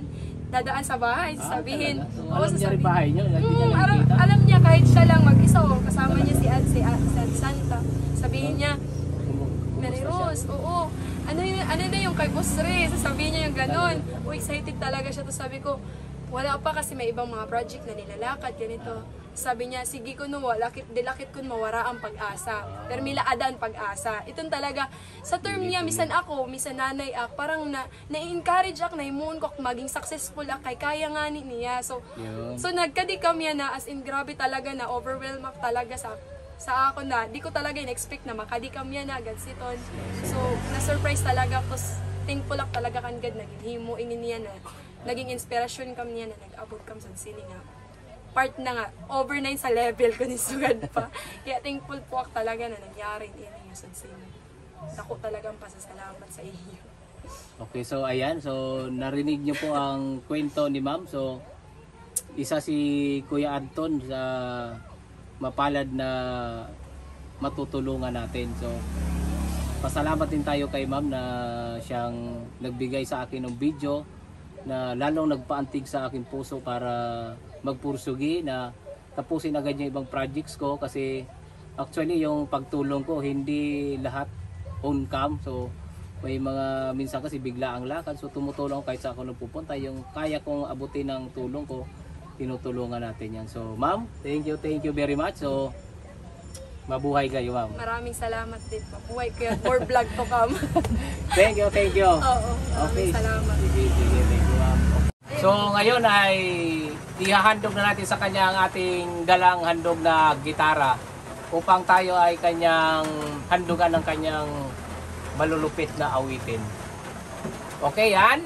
dadaan sa bahay, sabihin. So, alam niya rin bahay niyo? Hindi niya alam, nakikita? alam niya kahit siya lang mag-isa o kasama niya si Santa. Sabihin niya, Mary Rose, oo. Ano na yung kay Boss Ray? Sasabihin niya yung ganon. Excited talaga siya. Tapos sabi ko, wala pa kasi may ibang mga project na nilalakad, ganito. Sabi niya, sige ko no, dilakit ko mawara ang pag-asa. Pero milaadaan pag-asa. Itong talaga, sa term niya, misan ako, misan nanay ako, parang na-encourage ako, na-imuon ko maging successful ako, kay kaya nga niya. So nagkadikam yan na, as in, grabe talaga na, overwhelm ako talaga sa ako na, di ko talaga in-expect na makadikam yan na, agad siton. So, na-surprise talaga, tapos thankful ako talaga kan God, naging himo, ingin niya na, naging inspirasyon kam niya na, nag-abot kam sa sini nga. Part na nga, over 9 sa level ko ni Sugad pa. Kaya thankful po ako talaga na nangyari niya sa sini. Ako talagang pasasalamat sa iyo. Okay, so ayan, so narinig niyo po ang kwento ni Ma'am. So, isa si Kuya Anton sa mapalad na matutulungan natin. So, pasalamat din tayo kay Ma'am na siyang nagbigay sa akin ng video na lalong nagpaantig sa aking puso para magpursugi na tapusin agad yung ibang projects ko, kasi actually yung pagtulong ko hindi lahat on cam. So may mga minsan kasi bigla ang lakad, so tumutulong kahit sa ako pupunta, yung kaya kong abutin ng tulong ko, tinutulungan natin yan. So Ma'am, thank you very much. So mabuhay kayo, Ma'am. Maraming salamat din po. Buhay ko yan. More vlog to come. Thank you. Oo, maraming salamat. Sige, thank you, Ma'am. So ngayon ay ihahandog na natin sa kanya ang ating dalang handog na gitara upang tayo ay kanyang handugan ng kanyang malulupit na awitin. Okay, yan?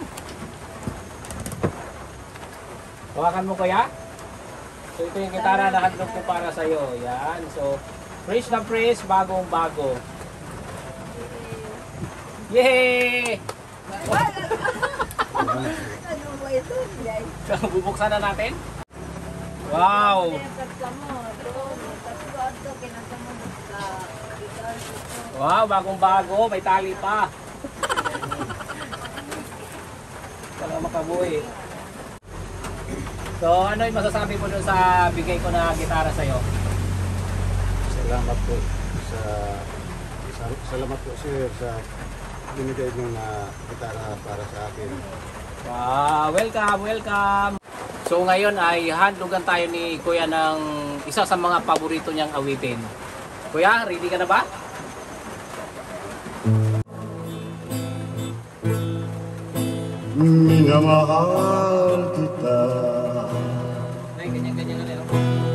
Hawakan mo, kuya. So ito yung gitara na handog ko para sa'yo. Yan. So fresh na fresh, bagong bago. Yay! Bubuksan na natin. Wow! Wow, bagong bago. May tali pa. Talaga makabuhi. So ano yung masasabi mo dun sa bigay ko na gitara sa'yo? Salamat po salamat po sir sa binigay mo na gitara para sa akin. Wow, welcome. So ngayon ay handlugan tayo ni Kuya ng isa sa mga paborito niyang awitin. Kuya, ready ka na ba? Minamahal kita, Ay, ganyan na lang.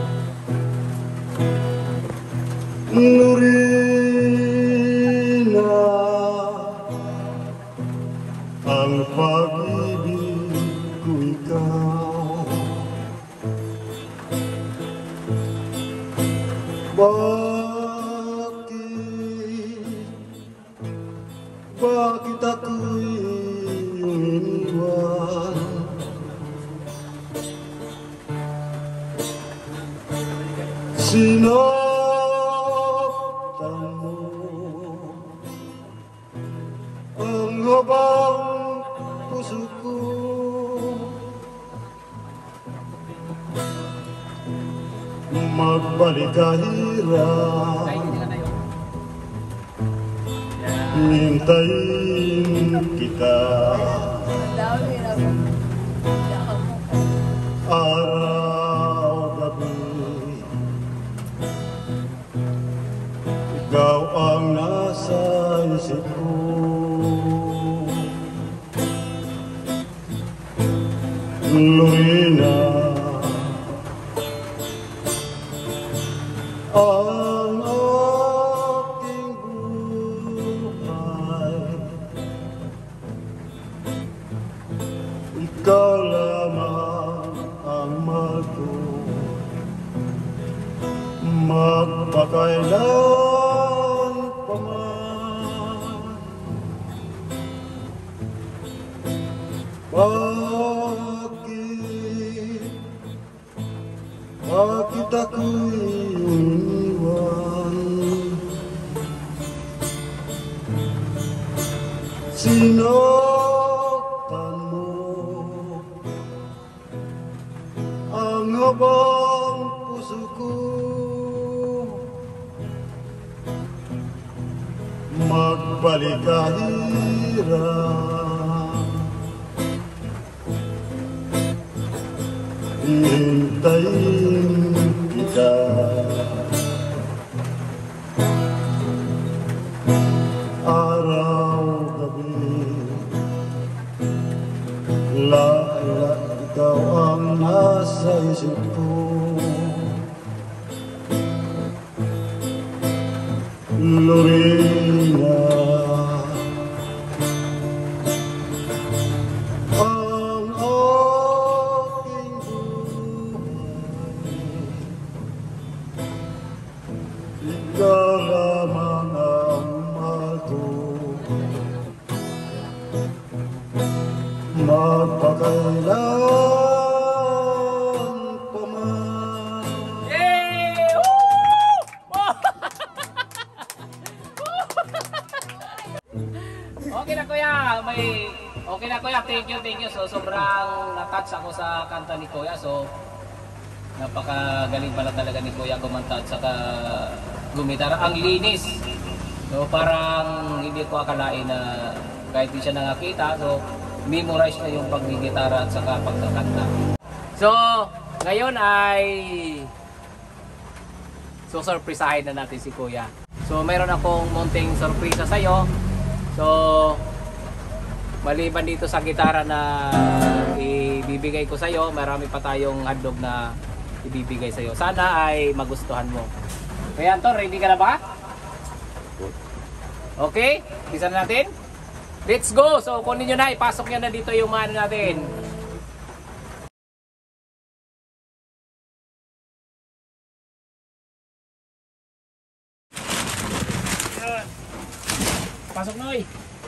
Lorena, ang pag-ibig ko ikaw. Bakit ako'y iyong iniwan? Sinaktan mo ang habang puso ko. Magbalik kahirap, hintayin kita. Araw-gabi, ikaw ang nasa isip ko. Lorena, ang aking buhay, ikaw lamang ang mahal ko. Magpakailan pa man, bakit ako'y iniwan? Sinaktan mo maligahirap, hihintayin kita. Araw-gabi, lala ikaw ang nasa isip ko. Lorena, ang aking buhay, ikaw lamang ang mahal ko. Magpakailan pa man. Yay! Okay na kuya, okay na kuya, thank you. So sobrang na-touch ako sa kanta ni kuya. So napakagaling pala talaga ni kuya kumanta at saka gumitara. Ang linis. So parang hindi ko akalain na kahit di siya nakakita, so memorize na yung paggigitara at saka pagkakanta. So ngayon ay surprisahin na natin si kuya. So mayroon akong munting sorpresa sa iyo. So maliban dito sa gitara na ibibigay ko sa iyo, marami pa tayong handog na ibibigay sa iyo. Sana ay magustuhan mo. Kaya Anton, ready ka na ba? Okay, bisa na natin. Let's go. So kunin niyo na, ipasok niyo na dito yung mga natin. Pasok Noy.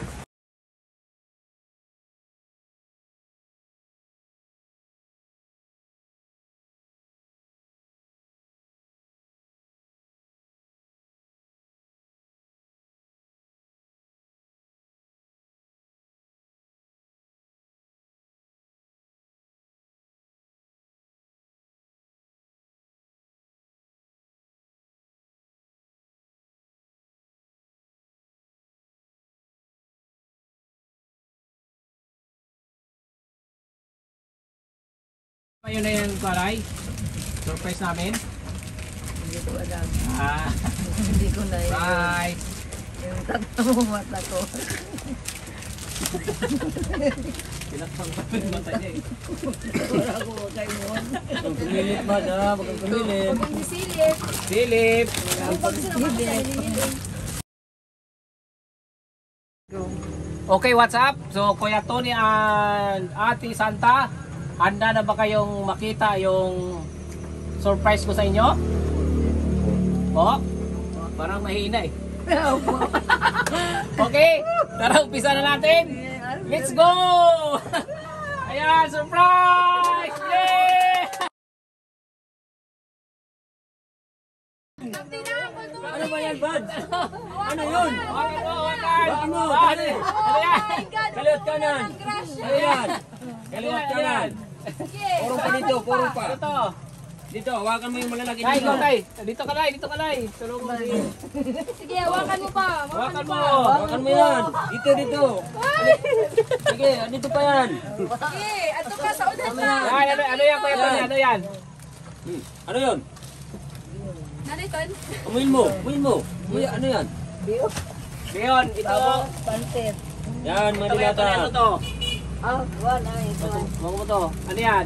Ayun na yan, Paray. Surprise namin. Hindi ko alam. Ah, Hindi ko na yun. bye. Yung tatlo mo mata ko. Pinakpang pa yung mata niya eh. Wala ko kay mo. Huwag kumilit ba na? Huwag kang kumilit. Huwag mong silip. Philip! Okay, what's up? So, Kuya Tony and Ate Santa, handa na ba kayong makita yung surprise ko sa inyo? Oh, parang mahina eh. Okay, tara umpisa na natin. Let's go! Ayan, surprise! Yay! Ano ba yan, Bad? Ano yun? Hawakan mo, hawakan! Hawakan mo, Ano dali. yan? Kaliwat kanan. Ano yan? Kaliwat kanan. Purong pa dito, purong pa. Ano to? Dito, hawakan mo yung malalaki Tay, dito. ikaw tay. Dito ka tay, dito ka tay. Tulungan mo si... Sige, hawakan mo pa. Hawakan mo. Hawakan mo yan. Dito, dito. Sige, dito pa yan. Sige, ato ka sa unan na. Ay, ano yan, Kuya Tony? Ano yan? Ano yun? Naniton? Amuin mo, amuin mo. Kuya, ano yan? Leon, ito. Pansit. Yan, Ito, Kuya Tony, ano madilata. to? Ah, wala ito. Huwag mo to. Ano yan?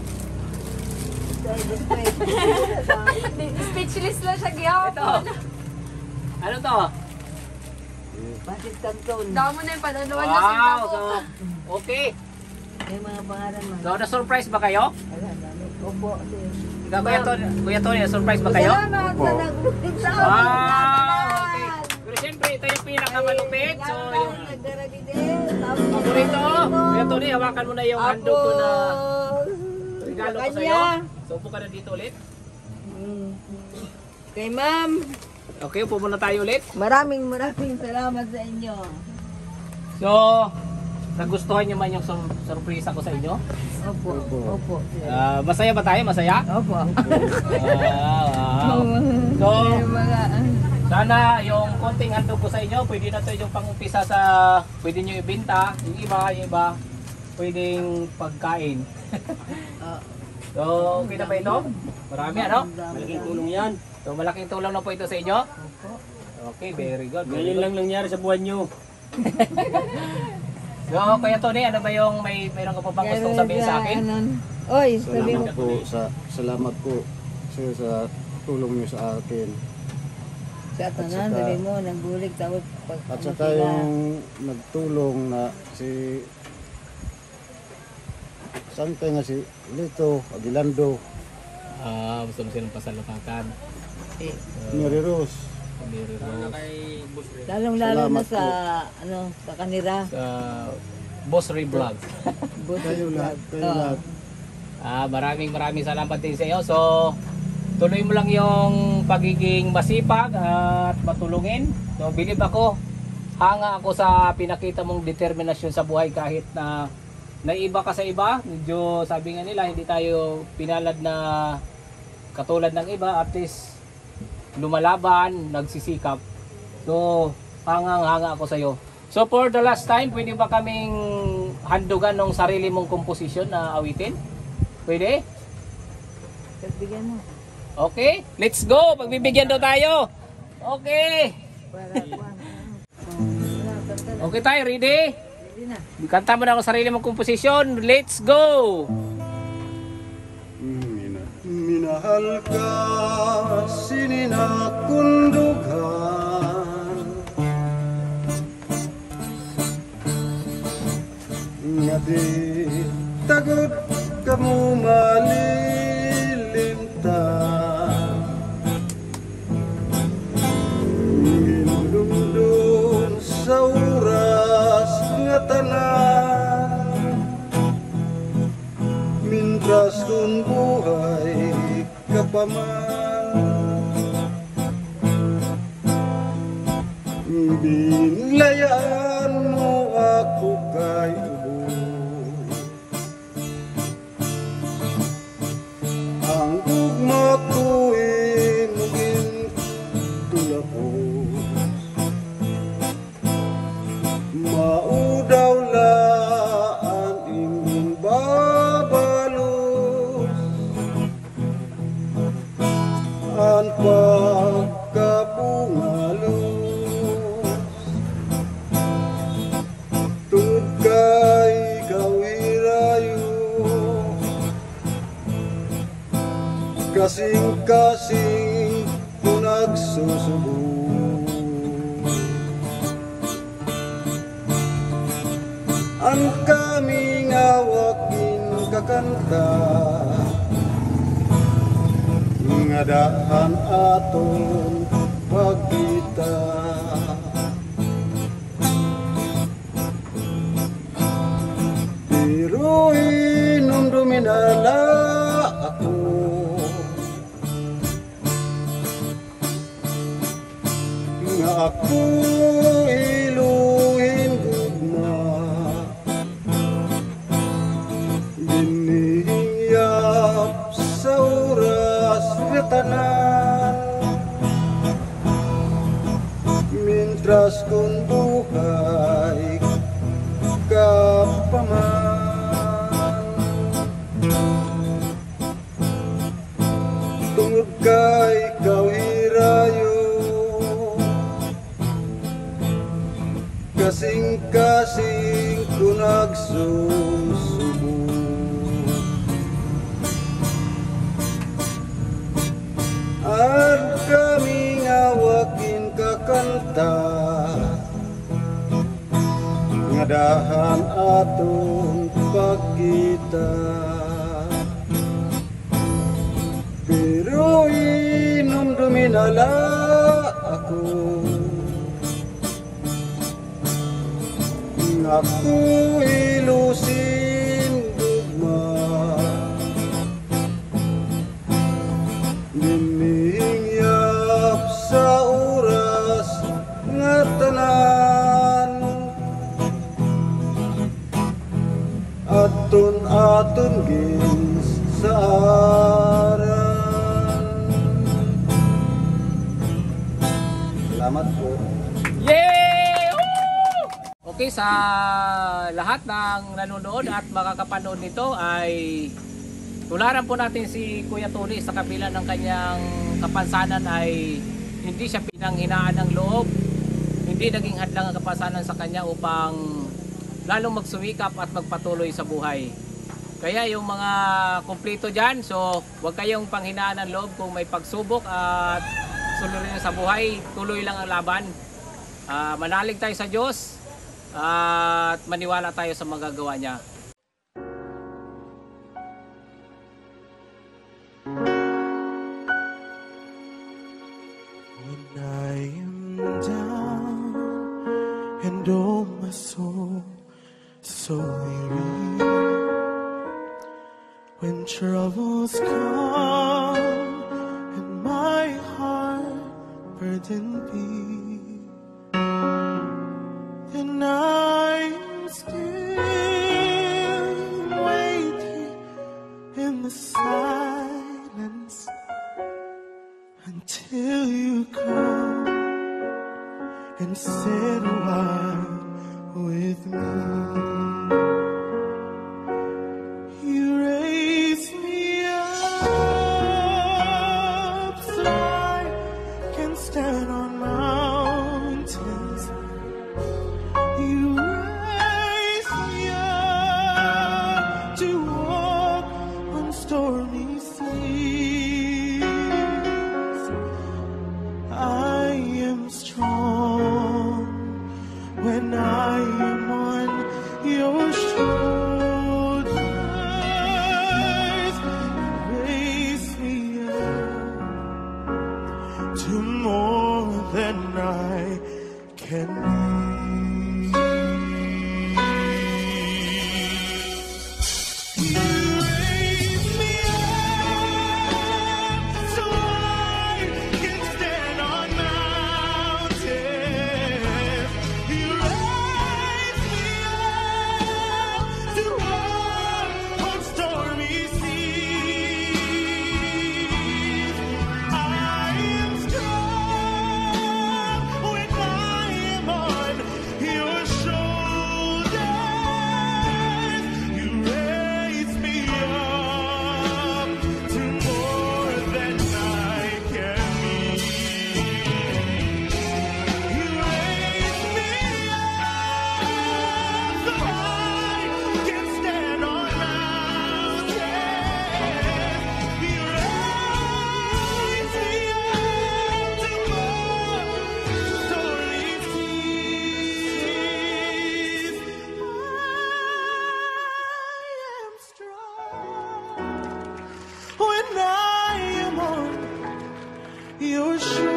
Speechless lang siya gihapon. Ito. Ano to? Pansit kanton. Damo na yung panaluan na sinta Wow, ko. so, okay. May mga pangalan man. So, na-surprise ba kayo? Wala, dami. Opo, sir. Ikaw, Kuya Tony, na-surprise ba kayo? Salamat sa nag-lupit sa amin. Wow, okay. Pero siyempre, ito yung pinakamalupit. So, yung paborito. Kuya Tony, hawakan mo na yung handog ko na regalo ko sa'yo. So, upo ka na dito ulit. Kay ma'am, Okay, upo muna tayo ulit. maraming salamat sa inyo. So, nagustuhan nyo man yung surprise ko sa inyo? Opo, opo. Sir. Masaya ba tayo? Masaya? Opo. Wow. So, Yung mga, Sana yung konting handog ko sa inyo, pwede na to yung pangumpisa sa, pwede nyo ibenta. Yung iba, pwedeng pagkain. So, okay na ba ito? Marami ano? Malaking tulong yan. So, malaking tulong na po ito sa inyo? Okay, very good. Very Ngayon good. lang nangyari sa buwan nyo. So, Kuya Tony, ano ba yung mayroon ka pa bang gustong sabihin sa akin? Oy, sabi mo. Salamat po sa tulong niyo sa akin. Sa tanan, saka- sabi mo, nagbulig tapos pag At saka yung nagtulong na si saan nga si Lito Aguilando, Gusto mo silang pasalukatan. Mary Rose. Mary Rose. lalong-lalo na Salamat sa, sa kanila. Sa Boss Ray Vlog. Kayo lahat, kayo lahat. Maraming salamat din sa iyo. So, tuloy mo lang yung pagiging masipag at matulungin. So, believe ako, hanga ako sa pinakita mong determinasyon sa buhay kahit na naiba ka sa iba. Medyo sabi nga nila, hindi tayo pinalad na katulad ng iba. At least, lumalaban, nagsisikap. So, hanga ako sa iyo. So, for the last time, pwede ba kaming handugan ng sarili mong komposisyon na awitin? Pwede? Pagbigyan mo. Okay, let's go. Pagbibigyan daw tayo. Okay. Okay tayo, ready? Ready na. Kanta mo na ang sarili mong komposisyon. Let's go. Minahal ka, sininakundughan, nga di tagod ka mo malilimtan, ginudumdum sa oras nga tanan, mintras kung buhay ka pa man, binlayaan mo ako kay ubos. Ang gugma ko'y mugin tulapos, maudaw laan imong babalos, ang pagkapungalos, tungod kay kawirayo, kasing-kasing kung nagsusubok. Ang kaming awakin kakanta, nga daan aton pagkita. Pero inumdumin ala ako, nga ako iluhin gugma, dinihiyap sa oras nga tanan, mintras kung buhay ka pa man, tungod kay kawirayo, kasing-kasing kung nagsusubok. Ang kaming awakin kakanta, nga dahan atong pagkita. Pero inumdumin ala ako, ako ilusin gugma, dinihiyap sa oras nga tanan, aton gins sa aran, Salamat po. Yay! Woo! Okay, sa lahat ng nanonood at makakapanood nito ay tularan po natin si Kuya Tony sa kabila ng kanyang kapansanan ay hindi siya pinanghinaan ng loob, hindi naging hadlang ang kapansanan sa kanya upang lalong magsumikap at magpatuloy sa buhay. Kaya yung mga kumplito dyan, so huwag kayong panghinaan ng loob kung may pagsubok at suliranin sa buhay, tuloy lang ang laban. Manalig tayo sa Diyos at maniwala tayo sa magagawa niya. When I am down and oh my soul so weary, when troubles come and my heart burdened be, and I'm still waiting in the silence until you come and sit a while with me. You raise me up so I can stand on mountains. You raise me up to walk on stormy seas. I am strong when I am on your shoulders. Raise me up to more than I can be. Your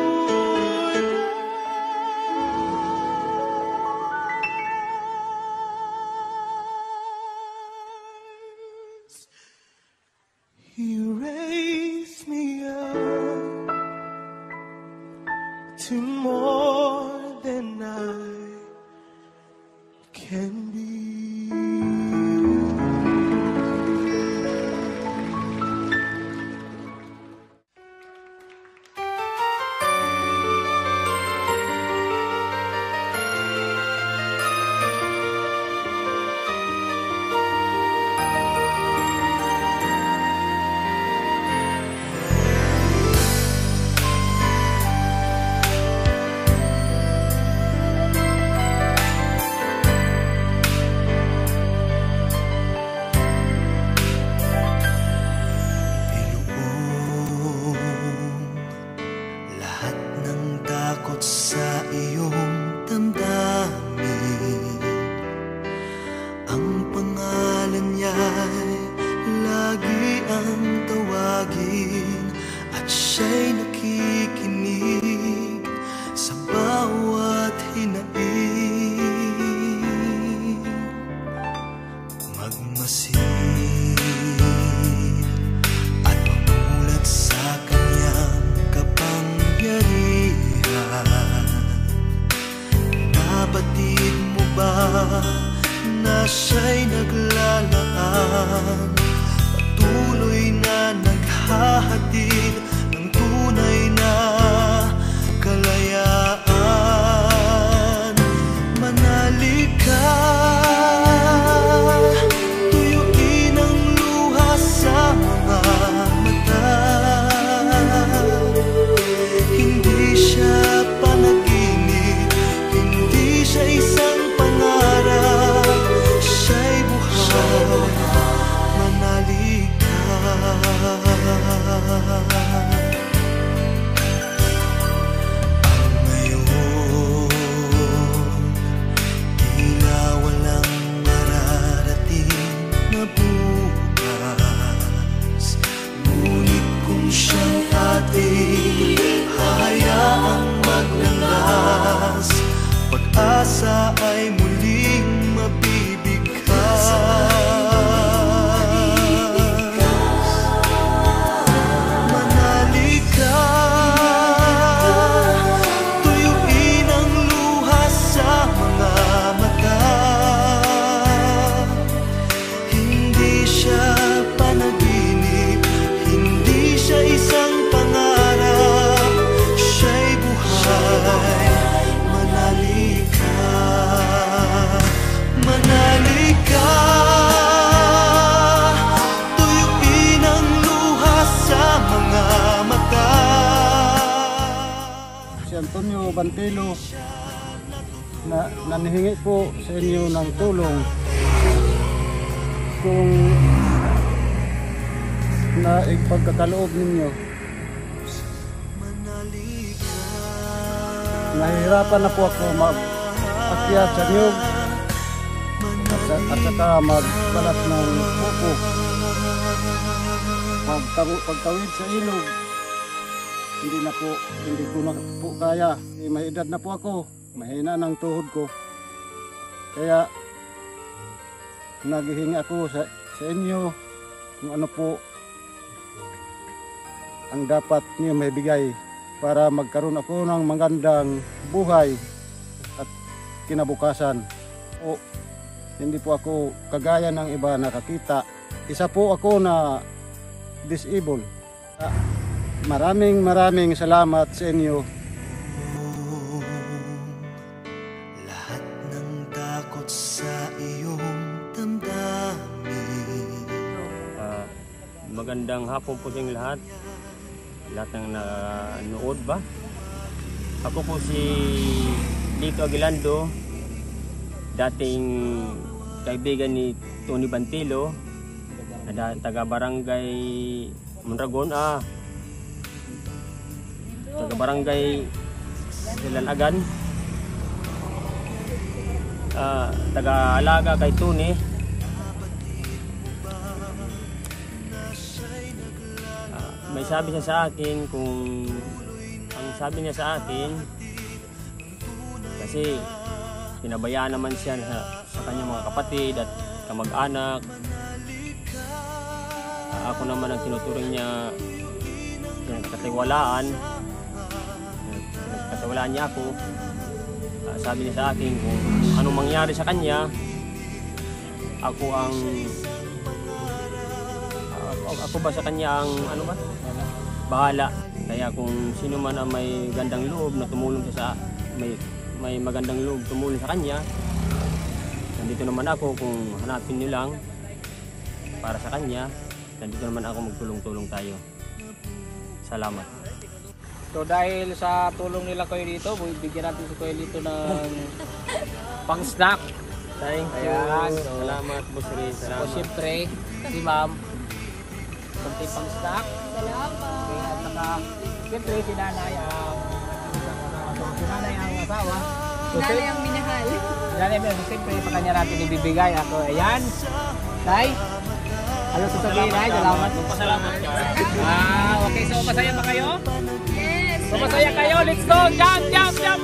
shoulders, you raise me up to more than I can be. Siya'y nakikinig sa bawat hinaing. Magmasid at mamulat sa kanyang kapangyarihan. Nabatid mo ba na siya'y naglalaan, patuloy na naghahatid ng tunay na kalayaan? Bantilo na nanihingi po sa inyo ng tulong kung na ipagkakaloob ninyo. Nahihirapan na po ako mag-akyat sa niyog at saka magbalat ng pupo. Pagtawid sa ilog, hindi ko na po kaya. May edad na po ako, mahina ng tuhod ko. Kaya naghihingi ako sa inyo kung ano po ang dapat niyo maibigay para magkaroon ako ng magandang buhay at kinabukasan. O hindi po ako kagaya ng iba nakakita. Isa po ako na disabled. Maraming salamat sa inyo. Lahat ng takot sa iyong damdamin. Magandang hapon po sa inyong lahat. Lahat ng nanood ba? Ako po si Lito Aguilando, dating kaibigan ni Tony Bantilo, na taga Barangay Mondragon, taga Barangay Silanagan, taga alaga kay Tony. May sabi niya sa akin ang sabi niya sa akin, kasi pinabayaan naman siya sa kanyang mga kapatid at kamag-anak. Ako naman ang tinuturing niya katiwalaan niya ako. Sabi niya sa akin kung anong mangyari sa kanya, ako ba sa kanya ang bahala. Kaya kung sino man ang may gandang loob na tumulong sa may magandang loob tumulong sa kanya, nandito naman ako. Kung hanapin niyo lang para sa kanya, nandito naman ako, magtulong-tulong tayo. Salamat. So dahil sa tulong nila kayo dito, bigyan natin si Kuya Lito ng pang-snack. Thank you. Ayan, Salamat, Boss Ray. So Salamat. siyempre, si Ma'am, kunti pang-snack. Salamat. At saka, siyempre si Nanay ang asawa. So, Nanay ang minahal. Nanay mo, siyempre sa kanya natin ibibigay. Ako, ayan. Nay, ano sasabihin, Nay? Salamat. Pasalamat ka. Okay, so masaya ba kayo? Yes. So masaya kayo, let's go! Jump, jump, jump!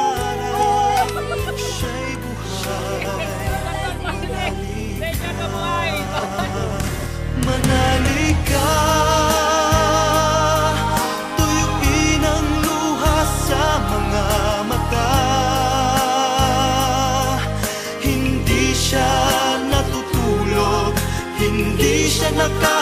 Manali ka, tuyuin ang luha sa mga mata. Hindi siya natutulog, hindi siya